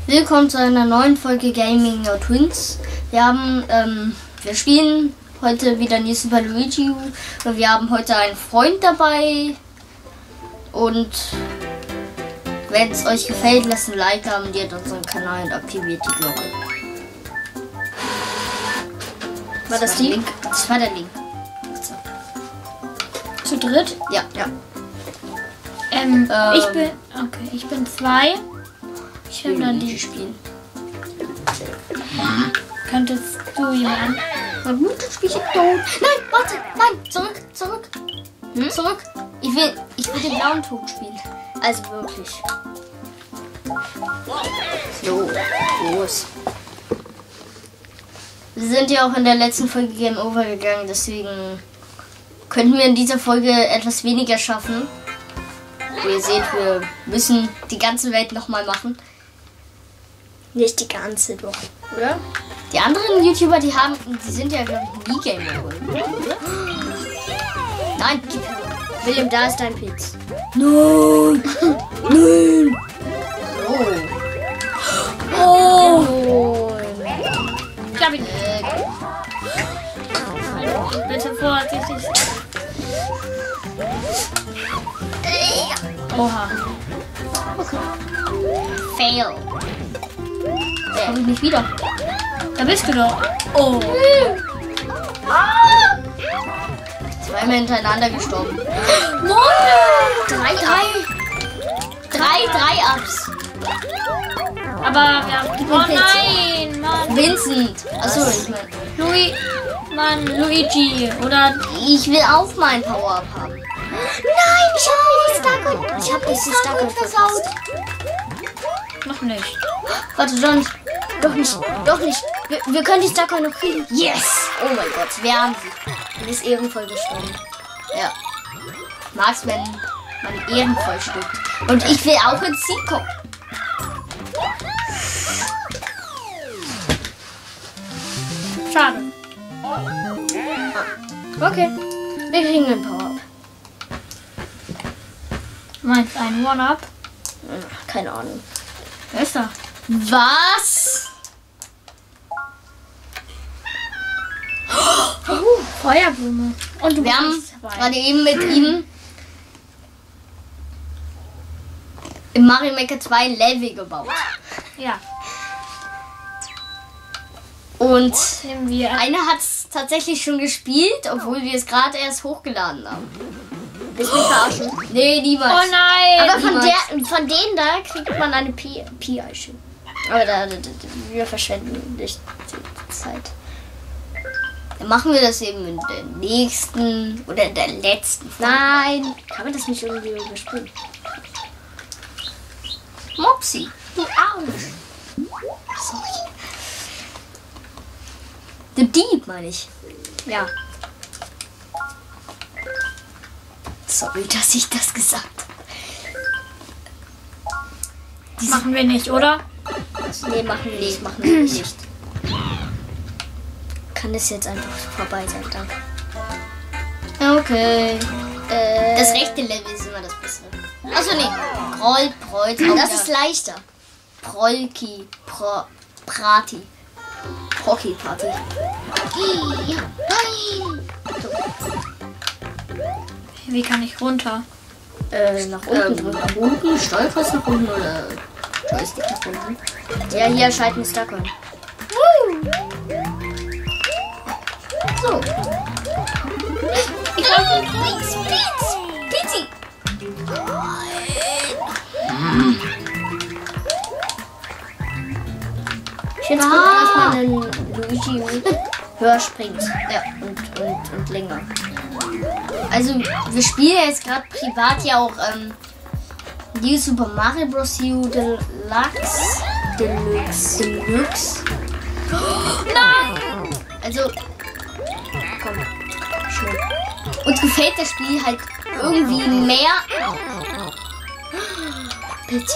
Willkommen zu einer neuen Folge Gaming Your Twins. Wir spielen heute wieder New Super Luigi und wir haben heute einen Freund dabei. Und wenn es euch gefällt, lasst ein Like da, abonniert unseren Kanal und aktiviert die Glocke. War das die? Link? Das war der Link. So. Zu dritt? Ja. Ich bin 2. Ich will dann die spielen. Könntest du jemanden? Na gut, dann spiel ich tot. Nein, warte, nein, zurück. Zurück. Ich will den blauen Tod spielen. Also wirklich. So, los. Wir sind ja auch in der letzten Folge Game Over gegangen, deswegen könnten wir in dieser Folge etwas weniger schaffen. Wie ihr seht, wir müssen die ganze Welt nochmal machen. Nicht die ganze doch, oder? Die anderen YouTuber, die sind ja, glaube ich, nie Game Over. Nein, gib her. William, da ist dein Pilz. Nein! Nein! Oh! Ich hab ihn. Bitte vorsichtig. Oha. Okay. Fail. Komm ich nicht wieder. Da bist du doch. Oh. Zweimal hintereinander gestorben. Drei Ups. Aber wir haben... Oh nein, Mann. Vincent. Achso, ich meine. Luigi. Oder... Ich will auch meinen Power-Up haben. Nein, ich hab die Starcoin versaut. Noch nicht. Warte, John. Doch nicht. Wir können die Starcoin noch kriegen. Yes! Oh mein Gott, wir haben sie. Die ist ehrenvoll gestorben. Ja. Ich mag's, wenn man ehrenvoll stirbt. Und ich will auch ins Sieg kommen. Schade. Okay. Wir kriegen einen Power-Up. Meinst du einen One-Up? Keine Ahnung. Wer ist da? Was? Feuerblume. Und wir haben gerade eben mit ihm im Mario Maker 2 Level gebaut. Ja. Und wir einer hat es tatsächlich schon gespielt, obwohl wir es gerade erst hochgeladen haben. Willst du mich verarschen? Nee, niemals. Oh nein! Aber von denen da kriegt man eine Pi-Eiche. Aber wir verschwenden nicht die Zeit. Dann machen wir das eben in der nächsten oder in der letzten Folge. Nein! Kann man das nicht irgendwie überspringen? Mopsi, du Arsch. Sorry. Der Dieb, meine ich. Ja. Sorry, dass ich das gesagt habe. Machen wir nicht, oder? Nee, machen wir nicht. Kann es jetzt einfach vorbei sein, danke. Okay. Das rechte Level ist immer das Bessere. Achso, nee. Proll. Das ist leichter. Prolki. Prati. Proki Party. Ja. Nein! Wie kann ich runter? Nach unten drücken. Nach unten? Steuerkreuz nach unten oder Joystick nach unten? Ja, hier schalten Starcoin. So. Ich brauche den Pizzi. Ich finde es gut, dass man den Luigi höher springt. Ja, und länger. Also, wir spielen jetzt gerade privat ja auch New Super Mario Bros. U Deluxe. Nein! Also, komm, schnell. Uns gefällt das Spiel halt irgendwie mehr. Bitte.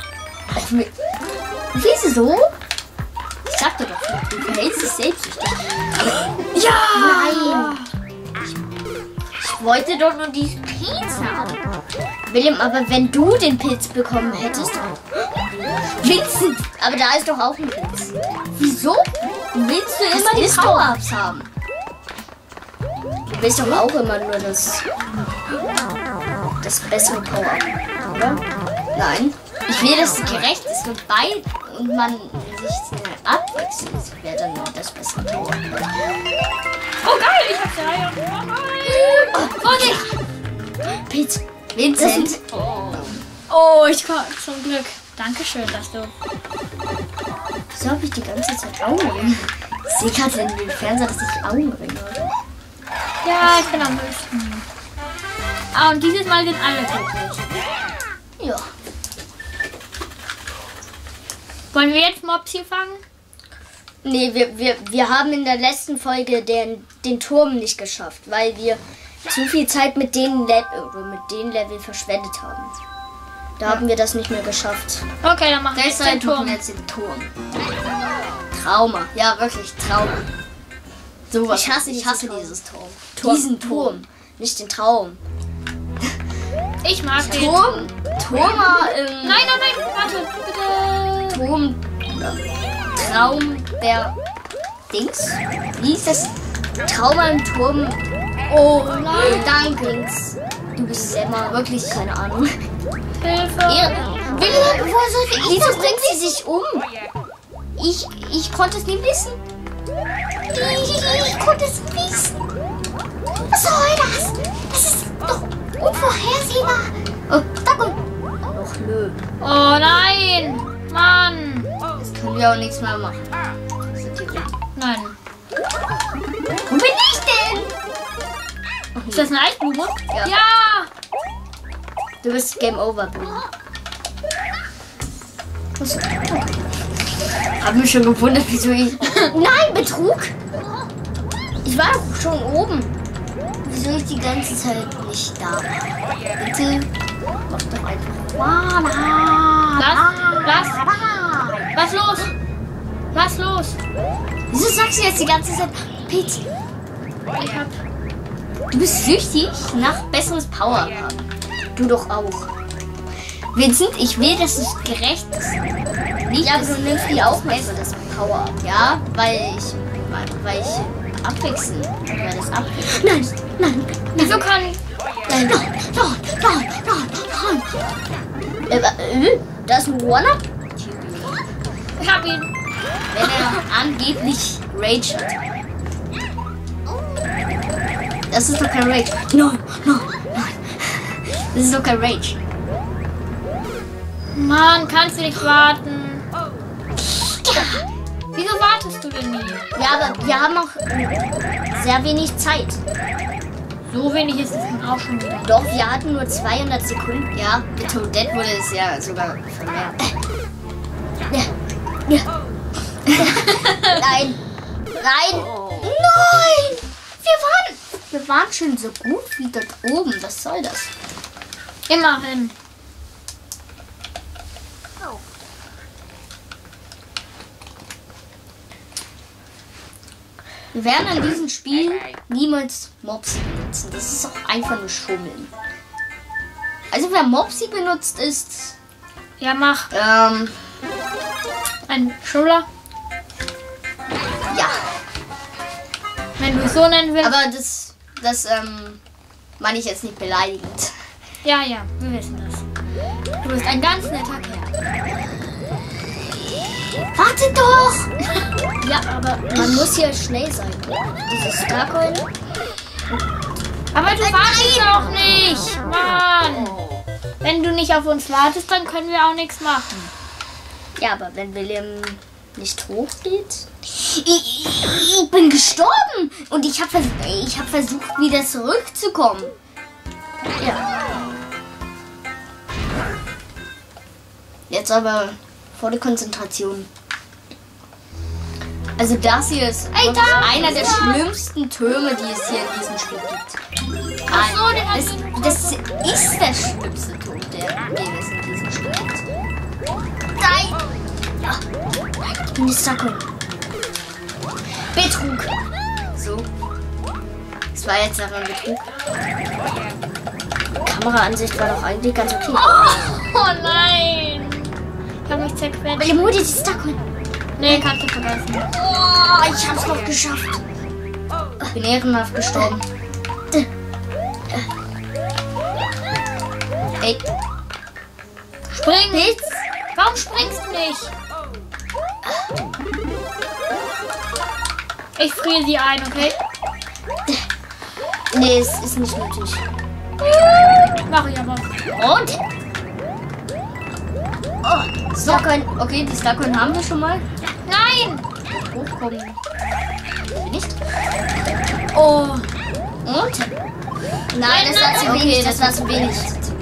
Wieso? Ich sagte doch, du verhältst dich selbstsüchtig. Ja! Nein! Ich wollte doch nur die Pilz haben. William, aber wenn du den Pilz bekommen hättest, Vincent! Aber da ist doch auch ein Blitz. Wieso? Willst du immer die Power-Ups haben? Du willst doch auch immer nur das bessere Power-Up, oder? Nein. Ich will, dass es gerecht ist und man sich abwechselt. Das wäre dann das bessere Power-Up. Oh geil, ich hab's ja. Oh, Vorsicht! Pete, Vincent. Oh, ich komme zum Glück. Dankeschön, dass du... Wieso habe ich die ganze Zeit Augenringe? Ich sehe gerade in den Fernseher, dass ich Augenringe habe. Ja, ich bin am höchsten. Ah, und dieses Mal sind alle glücklich. Ja. Wollen wir jetzt Mopsi fangen? Nee, wir haben in der letzten Folge den Turm nicht geschafft, weil wir zu viel Zeit mit den Level verschwendet haben. Da haben wir das nicht mehr geschafft. Okay, dann machen wir jetzt den Turm. Jetzt den Turm. Trauma. Ja, wirklich Trauma. So was. Ich hasse dieses Turm. Diesen Turm. Nicht den Traum. Ich mag den. Turm. Nein, warte, bitte. Turm. Traum der Dings. Wie ist das? Trauma im Turm. Oh nein. Danke. Du bist Emma. Wirklich keine Ahnung. Hilfe. Wieso bringt sie sich um? Ich konnte es nie wissen. Ich konnte es nicht wissen. Was soll das? Das ist doch unvorhersehbar. Oh, danke. Och, nö. Oh nein. Mann. Jetzt können wir auch nichts mehr machen. Nein. Wo bin ich denn? Ist das eine Eisblume? Ja. Du bist Game Over, Blume. Hab mich schon gewundert, wieso ich... Nein, Betrug! Ich war doch schon oben. Wieso ich die ganze Zeit nicht da war? Bitte mach doch einfach... Lass los! Wieso sagst du jetzt die ganze Zeit... Pete, du bist süchtig nach besseres Power haben. Du doch auch. Vincent, ich will, dass es gerecht ist. Nicht, aber du nimmst die auch besseres Power. Ja, weil ich abwechseln. Weil das abwechseln. Nein. Wieso kann... Nein. Das ist ein One-Up? Ich hab ihn. Wenn er angeblich Rage hat. Das ist doch kein Rage. Nein. Das ist doch kein Rage. Mann, kannst du nicht warten? Wieso wartest du denn nie? Ja, aber wir haben noch sehr wenig Zeit. So wenig ist es dann auch schon wieder. Doch, wir hatten nur 200 Sekunden. Ja, mit Toadette wurde es ja sogar vermehrt. Ja. Nein. Wir waren schon so gut wie dort oben. Was soll das? Immerhin. Wir werden an diesem Spiel niemals Mopsi benutzen. Das ist auch einfach nur Schummeln. Also wer Mopsi benutzt ist... Ja, mach. Ein Schüler. Ja. Wenn du es so nennen willst. Aber das meine ich jetzt nicht beleidigend. Ja, wir wissen das. Du bist ein ganz netter Kerl. Warte doch! Ja, aber man muss hier schnell sein. Dieses Starcoin. Aber du wartest doch nicht! Mann! Wenn du nicht auf uns wartest, dann können wir auch nichts machen. Ja, aber wenn William nicht hochgeht. Ich bin gestorben! Und ich habe versucht, wieder zurückzukommen. Ja. Jetzt aber volle Konzentration. Also das hier ist einer der schlimmsten Türme, die es hier in diesem Spiel gibt. Ach so, Das ist der schlimmste Turm, den es in diesem Spiel gibt. Nein! Ja. Ich bin die Sacke. Betrug. So. Das war jetzt noch ein Betrug. Die Kameraansicht war doch eigentlich ganz okay. Oh nein! Ich habe mich nicht zerquetscht. Weil ihr Mutti die Starcoin. Nee, kannst du vergessen. Oh, ich hab's noch geschafft. Ich bin ehrenhaft gestorben. Ey. Spring! Blitz. Warum springst du nicht? Ich friere sie ein, okay? Nee, es ist nicht nötig. Mach ich aber. Und? Oh, Starcoin. Okay, die Starcoin haben wir schon mal. Nein! Hochkommen. Nicht? Oh. Und? Nein, das war zu wenig. Das war zu wenig.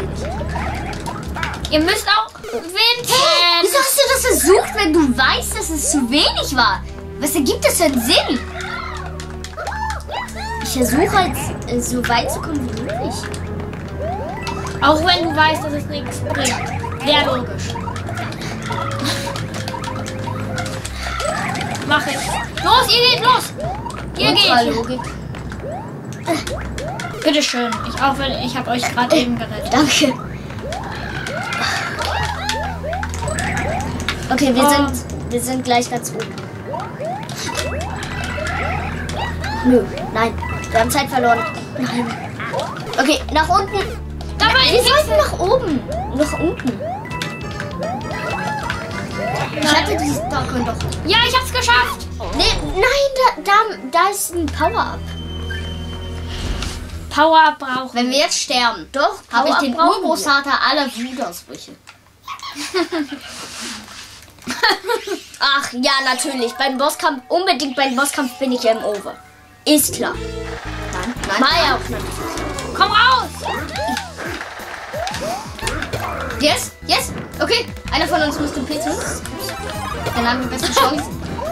Ihr müsst auch Vincent. Wieso hast du das versucht, wenn du weißt, dass es zu wenig war? Was ergibt das für einen Sinn? Ich versuche halt so weit zu kommen wie möglich. Auch wenn du weißt, dass es nichts bringt. Sehr logisch. Mach ich. Los, ihr geht los. Ihr geht. Logik. Bitteschön. Ich habe euch gerade eben gerettet. Danke. Okay, wir sind gleich ganz oben. Nö, nein. Wir haben Zeit verloren. Nein. Okay, nach unten. Dabei Wir sollten nach oben. Nach unten. Ich hatte dieses Starcoin doch. Ja, ich hab's geschafft. Nee, nein, da ist ein Power-Up. Power brauchen. Wenn wir jetzt sterben, doch, habe ich Power-Up den brauchen Urgroßvater aller Wutausbrüche. Ach ja, natürlich. Unbedingt beim Bosskampf bin ich ja im Over. Ist klar. Nein. Maya auch nicht. Komm raus. Yes. Okay, einer von uns muss den Pilz holen. Dann haben wir beste Chance.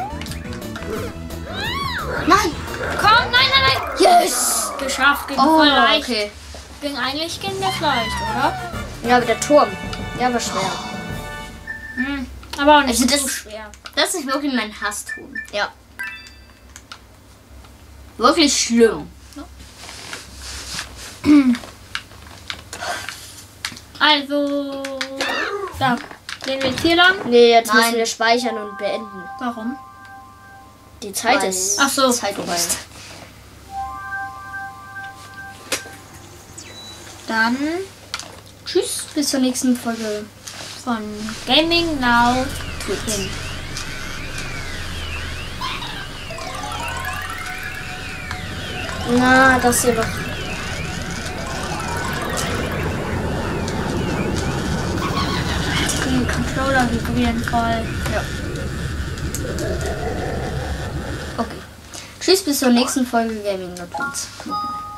Nein. Komm, nein. Yes. Geschafft, ging voll leicht. Okay. Ging eigentlich das leicht, oder? Ja, aber der Turm. Der war schwer. Aber auch nicht Also so das- schwer. Das ist wirklich mein Hassturm. Ja. Wirklich schlimm. Also, da. Gehen wir jetzt hier lang? Nee, jetzt Nein. müssen wir speichern und beenden. Warum? Die Zeit Weil- ist. Ach so. Zeit vorbei. Dann Tschüss, bis zur nächsten Folge. von Gaming Now. Hin. Na, das hier noch. Die Controller vibrieren voll. Ja. Okay. Tschüss, bis zur nächsten Folge Gaming Not Twins.